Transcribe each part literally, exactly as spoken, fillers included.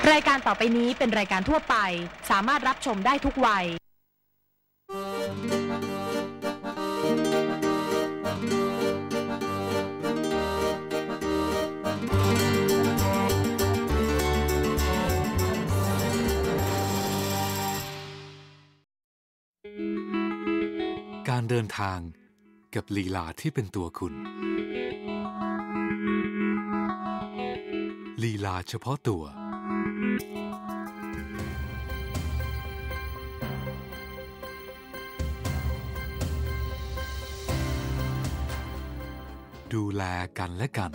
รายการต่อไปนี้เป็นรายการทั่วไปสามารถรับชมได้ทุกวัยการเดินทางกับลีลาที่เป็นตัวคุณลีลาเฉพาะตัวดูแลกันและกัน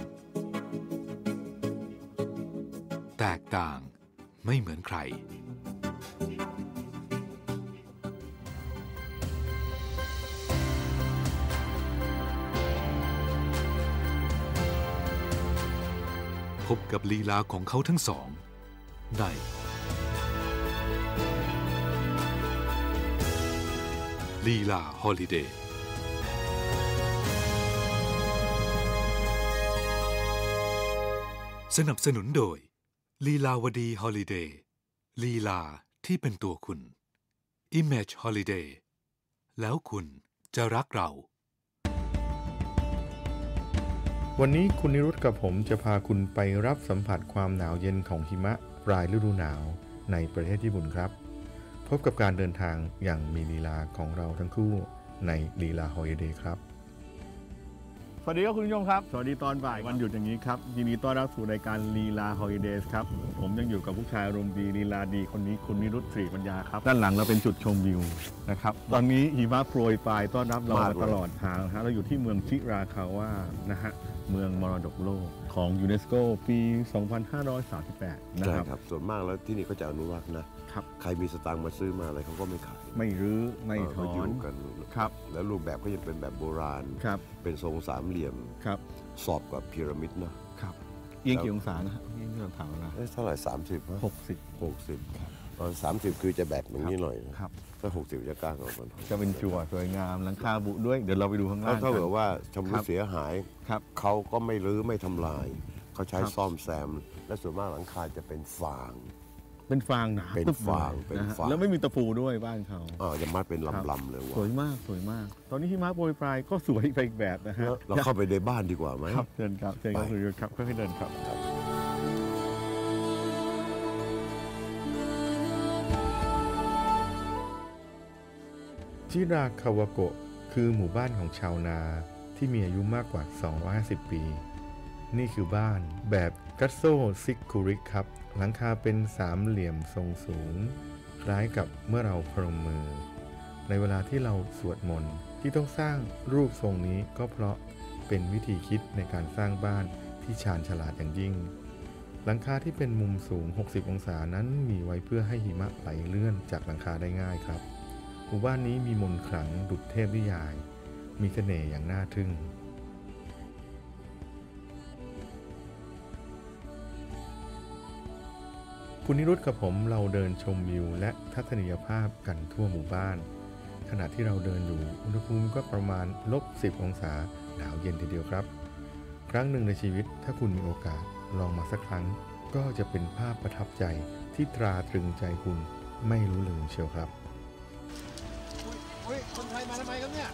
แตกต่างไม่เหมือนใครพบกับลีลาของเขาทั้งสองในลีลาฮอลิเดย์สนับสนุนโดยลีลาวดีฮอลิเดย์ลีลาที่เป็นตัวคุณ Image Holiday แล้วคุณจะรักเราวันนี้คุณนิรุตกับผมจะพาคุณไปรับสัมผัสความหนาวเย็นของหิมะปลายฤดูหนาวในประเทศญี่ปุ่นครับพบกับการเดินทางอย่างมีลีลาของเราทั้งคู่ในลีลาฮอลิเดย์ครับสวัสดีครับคุณผู้ชมครับสวัสดีตอนบ่ายวันหยุดอย่างนี้ครับยินดีต้อนรับสู่รายการลีลาฮอลิเดย์ครับผมยังอยู่กับผู้ชายอารมณ์ดีลีลาดีคนนี้คุณนิรุต ศรีปัญญาครับด้านหลังเราเป็นจุดชมวิวนะครับตอนนี้หิมะโปรยปลายต้อนรับเรามาตลอดทางนะฮะเราอยู่ที่เมืองชิราคาวะนะฮะเมืองมรดกโลกของยูเนสโกปี สองพันห้าร้อยสามสิบแปด นะครับใช่ครับส่วนมากแล้วที่นี่เขาจะอนุรักษ์นะครับใครมีสตางค์มาซื้อมาอะไรเขาก็ไม่ขายไม่รื้อไม่ถอนอยู่กันครับแล้วรูปแบบก็ยังเป็นแบบโบราณครับเป็นทรงสามเหลี่ยมครับสอบกับพีระมิดนะครับเอียงกี่องศานะนี่เราถามนะเท่าไหร่สามสิบหกสิบหกสิบตอนสามสิบคือจะแบกตรงนี้หน่อยครับถ้าหกสิบจะกล้างออกมันจะเป็นจั่วสวยงามหลังคาบุด้วยเดี๋ยวเราไปดูข้างล่างถ้าเกิดว่าชำรุดเสียหายเขาก็ไม่รื้อไม่ทำลายเขาใช้ซ่อมแซมและส่วนมากหลังคาจะเป็นฟางเป็นฟางหนาเป็นฟางเป็นฟางแล้วไม่มีตะปูด้วยบ้านเขาอ๋อจะมัดเป็นลำๆเลยว่ะสวยมากสวยมากตอนนี้หิมะโปรยปลายก็สวยไปอีกแบบนะฮะเราเข้าไปในบ้านดีกว่าไหมครับเชิญครับเชิญครับคุณครับค่อยๆเดินครับชิราคาวะโกะคือหมู่บ้านของชาวนาที่มีอายุมากกว่าสองร้อยห้าสิบปีนี่คือบ้านแบบกัตโซซิคุริครับหลังคาเป็นสามเหลี่ยมทรงสูงคล้ายกับเมื่อเราพนมมือในเวลาที่เราสวดมนต์ที่ต้องสร้างรูปทรงนี้ก็เพราะเป็นวิธีคิดในการสร้างบ้านที่ชาญฉลาดอย่างยิ่งหลังคาที่เป็นมุมสูงหกสิบองศานั้นมีไว้เพื่อให้หิมะไหลเลื่อนจากหลังคาได้ง่ายครับหมู่บ้านนี้มีมนต์ขลังดุจเทพนิยายมีเสน่ห์อย่างน่าทึ่งคุณนิรุตกับผมเราเดินชมวิวและทัศนียภาพกันทั่วหมู่บ้านขณะที่เราเดินอยู่อุณหภูมิก็ประมาณลบสิบองศาหนาวเย็นทีเดียวครับครั้งหนึ่งในชีวิตถ้าคุณมีโอกาสลองมาสักครั้งก็จะเป็นภาพประทับใจที่ตราตรึงใจคุณไม่รู้ลืมเชียวครับเฮ้ยคนไทยมาทำไมครับเนี่ย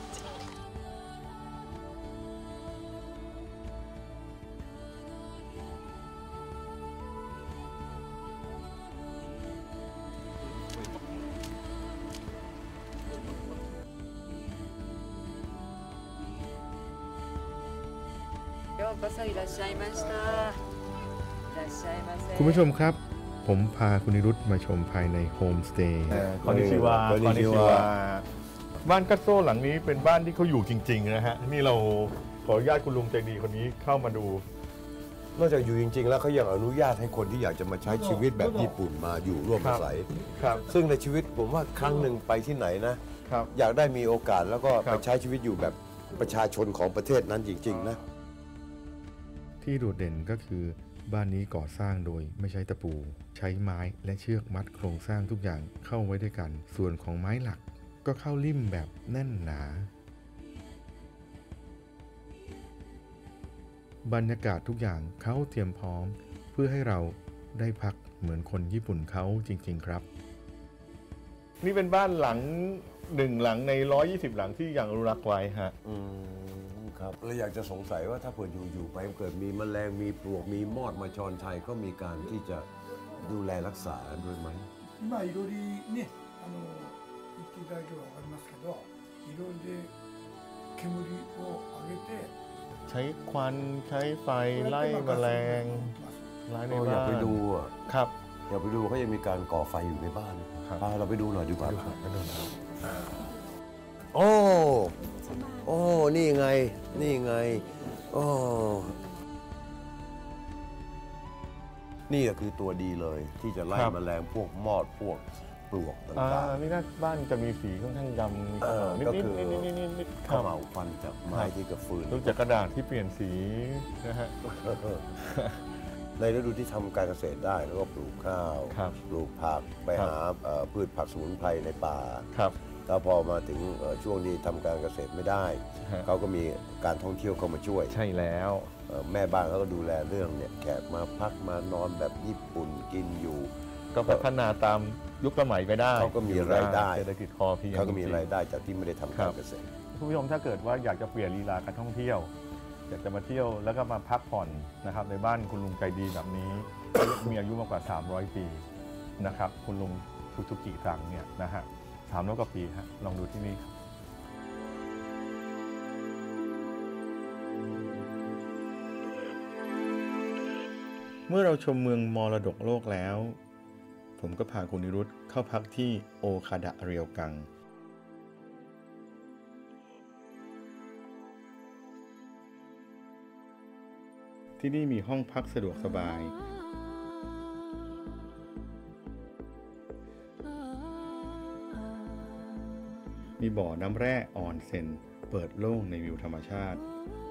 คุณผู้ชมครับผมพาคุณนิรุตมาชมภายในโฮมสเตย์คอนนิชิวาคอนนิชิวาบ้านกัตโซ่หลังนี้เป็นบ้านที่เขาอยู่จริงๆนะฮะนี่เราขออนุญาตคุณลุงใจดีคนนี้เข้ามาดูนอกจากอยู่จริงๆแล้วเขายังอนุญาตให้คนที่อยากจะมาใช้ชีวิตแบบญี่ปุ่นมาอยู่ร่วมอาศัยซึ่งในชีวิตผมว่าครั้งหนึ่งไปที่ไหนนะอยากได้มีโอกาสแล้วก็ไปใช้ชีวิตอยู่แบบประชาชนของประเทศนั้นจริงๆนะที่โดดเด่นก็คือบ้านนี้ก่อสร้างโดยไม่ใช้ตะปูใช้ไม้และเชือกมัดโครงสร้างทุกอย่างเข้าไว้ด้วยกันส่วนของไม้หลักก็เข้าลิ่มแบบแน่นหนาบรรยากาศทุกอย่างเขาเตรียมพร้อมเพื่อให้เราได้พักเหมือนคนญี่ปุ่นเขาจริงๆครับนี่เป็นบ้านหลังหนึ่งหลังในร้อยยี่สิบหลังที่ยังอนุรักษ์ไว้ฮะอืมครับแล้วอยากจะสงสัยว่าถ้าเผื่ออยู่ๆไปเกิดมีแมลงมีปลวกมีมอดมาชอนชัยก็มีการที่จะดูแลรักษาด้วยไหม今いろりねあの言っていただければ分かりますけどいろりで煙を上げてใช้ควันใช้ไฟไล่แมลงไล่ในอยาบ้าก นไปดูอ่ะครับอยากไปดูเขายังมีการก่อไฟอยู่ในบ้านครับไปเราไปดูหน่อยดีกว่าดูครับไปดูครับโอ้ โอ้ นี่ไง นี่ไง โอ้ นี่ก็คือตัวดีเลย ที่จะไล่แมลงพวกมอดพวกปลวกอ่าต่างนี่น่าบ้านจะมีสีค่อนข้างดำมีเออนิดก็นิดคือนิดนิดนิดนิดๆคข้ารัวบเหมาควันจากไม้ที่กับฟืนดูจากกระดาษที่เปลี่ยนสีนะฮะในฤดูที่ทำการเกษตรได้แล้วก็ปลูกข้าวครับปลูกผักไปครับหาเอ่อพืชผักสมุนไพรในป่าครับแล้วพอมาถึงเอ่อช่วงที่ทำการเกษตรไม่ได้ฮะเขาก็มีการท่องเที่ยวเข้ามาช่วยใช่แล้วเอ่อแม่บ้านเขาก็ดูแลเรื่องเนี่ยแขกมาพักมานอนแบบญี่ปุ่นกินอยู่ก็พัฒนาตามยุคสมัยไปได้เขาก็มีรายได้เศรษฐกิจพอเพียงเขาก็มีจงๆรายได้จากที่ไม่ได้ทำครัการบเกษตรคุณผู้ชมถ้าเกิดว่าอยากจะเปลี่ยนลีลาการท่องเที่ยว อยากจะมาเที่ยวแล้วก็มาพักผ่อนนะครับในบ้านคุณลุงใจดีแบบนี้ มีอายุมากกว่าสามร้อยปีนะครับคุณลุงทุกๆกี่ครั้งเนี่ยนะฮะสามร้อยกว่าปีฮะลองดูที่นี่ครับเมื่อเราชมเมืองมรดกโลกแล้ว ผมก็พาคุณนิรุตเข้าพักที่โอคาดะเรียวกัง ที่นี่มีห้องพักสะดวกสบาย มีบ่อน้ำแร่ออนเซ็นเปิดโล่งในวิวธรรมชาติ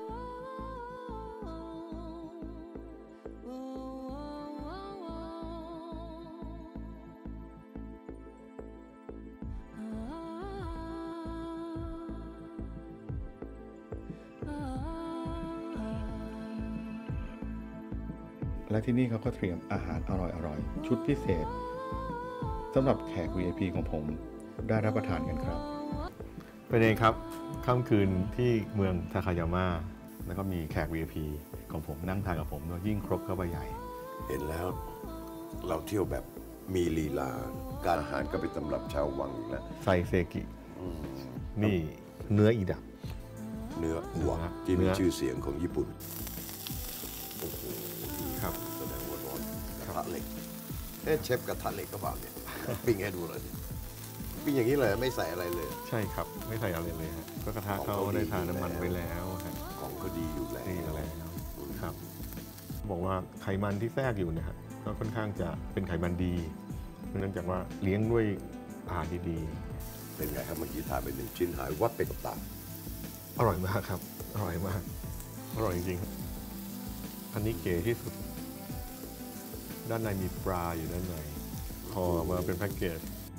และที่นี่เขาก็เตรียมอาหารอร่อยๆ ชุดพิเศษสำหรับแขก วี ไอ พี ของผมได้รับประทานกันครับเป็นเองครับค่ำคืนที่เมืองทาคายาม่าแล้วก็มีแขก วี ไอ พี ของผมนั่งทานกับผมด้วยยิ่งครบเข้าไปใหญ่เห็นแล้วเราเที่ยวแบบมีลีลา การอาหารก็เป็นตำรับชาววังอีกแล้วไซเซกิ นี่เนื้ออีดับเนื้อวัวเนื้อที่มีเนื้อชื่อเสียงของญี่ปุ่นโอ้โหครับแสดงว่าร้อนกระทะเหล็กเอ๊ะเชฟกระทะเหล็กก็เปล่าเนี่ย ปิ้งให้ดูหน่อยดิปิ้งอย่างนี้เลยไม่ใส่อะไรเลยใช่ครับไม่ใส่อะไรเลยฮะก็กระทะเขาได้ทาน้ำมันไว้แล้วฮะของก็ดีอยู่แล้วนี่แล้วครับ บอกว่าไขมันที่แทรกอยู่เนี่ยฮะก็ค่อนข้างจะเป็นไขมันดีเนื่องจากว่าเลี้ยงด้วยอาหารดีเป็นไงครับเมื่อกี้ทานไปหนึ่งชิ้นหายวัดไปกับตาๆอร่อยมากครับอร่อยมากอร่อยจริงๆอันนี้เก๋ที่สุด ด้านในมีปลาอยู่ด้านในพอมาเป็นแพ็กเกจ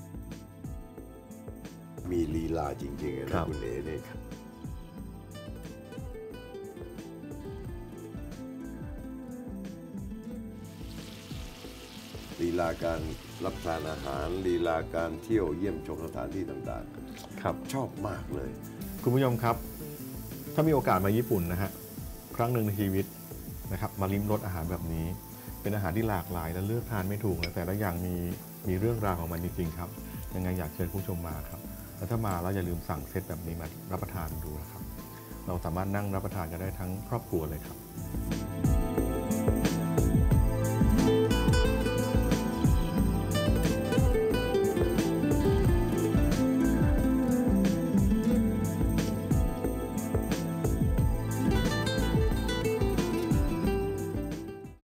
มีลีลาจริงๆครันะบคุณเอ๋นี่ลีลาการรับประทานอาหารลีลาการเที่ยวเยี่ยมชมสถานที่ต่างครับๆ ชอบมากเลยคุณผู้ชมครับ ถ้ามีโอกาสมาญี่ปุ่นนะฮะครั้งหนึ่งในชีวิตนะครับมาลิ้มรสอาหารแบบนี้ เป็นอาหารที่หลากหลายและเลือกทานไม่ถูกเลยแต่ละอย่างมีมีเรื่องราวของมันจริงๆครับยังไงอยากเชิญผู้ชมมาครับแล้วถ้ามาแล้วอย่าลืมสั่งเซตแบบนี้มารับประทานดูนะครับเราสามารถนั่งรับประทานกันได้ทั้งครอบครัวเลยครับ